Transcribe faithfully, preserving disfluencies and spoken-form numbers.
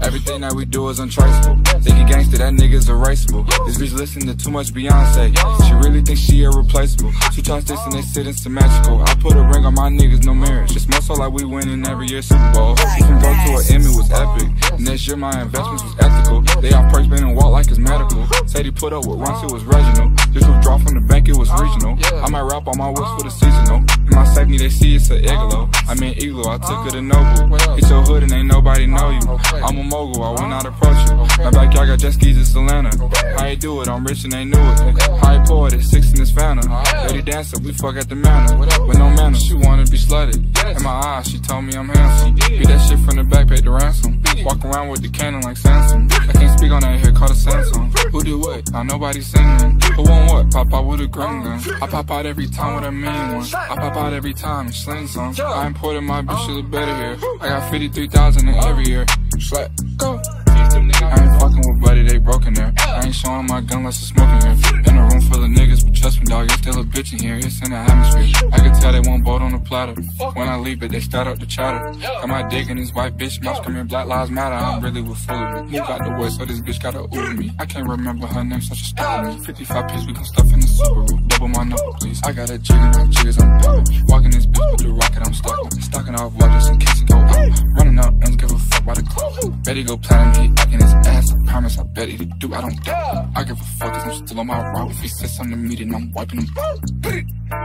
Everything that we do is untraceable. Think he gangster, that nigga's erasable. This bitch listen to too much Beyonce. She really thinks she irreplaceable. She talks this and they sit in symmetrical. I put a ring on my niggas, no marriage. It's more so like we winning every year Super Bowl. From broke to an Emmy was epic. Next year my investments was ethical. They off perks, been and walk like it's medical. Said he put up with runs, it was regional. This was draw from the bank, it was regional. I might rap on my whips for the seasonal. In my safety they see it's a igloo. I mean igloo, I took her to Noble. Hit your hood and ain't nobody know you. I'm a mogul, I will not approach you. My backyard got jet skis, it's Atlanta. How you do it? I'm rich and they knew it. How you pour it? It's six in this fountain. Lady dancer, we fuck at the manor. With no manners, she wanna be slutted. In my eyes, she told me I'm handsome. Beat that shit from the back, paid the ransom. Walk around with the cannon like Samson. I can't speak on that here, call the Samsung. Who did what? Now nobody singing. Who want what? Pop out with a green gun. I pop out every time with a mean one. I pop out every time and sling some. I imported my bitch, she look better here. I got fifty-three thousand in every year. Slap, go. I ain't fucking with buddy, they broken there. I ain't showing my gun unless it's smoking here. In a room full of niggas, but trust me dog, it's still a bitch in here, it's in the atmosphere. I can tell they won't vote on the platter. When I leave it, they start up the chatter. Got my dick in this white bitch mouth screaming Black Lives Matter. I'm really with foolery. Move out the way so this bitch gotta ooh me. I can't remember her name, such a stupid me. fifty-five piece, we gon' stuff in the Subaru. Double my number, please. I got a jig and my jiggers, I'm poppin'. Walking this bitch with the rocket, I'm stuck on. Stocking off watches in case it go out. Running out, don't give a fuck by the clock. Betty go platinum, he acting his ass. I promise I bet he do, I don't doubt. I give a fuck cause I'm still on my route. If he says something to me, then I'm wiping him out.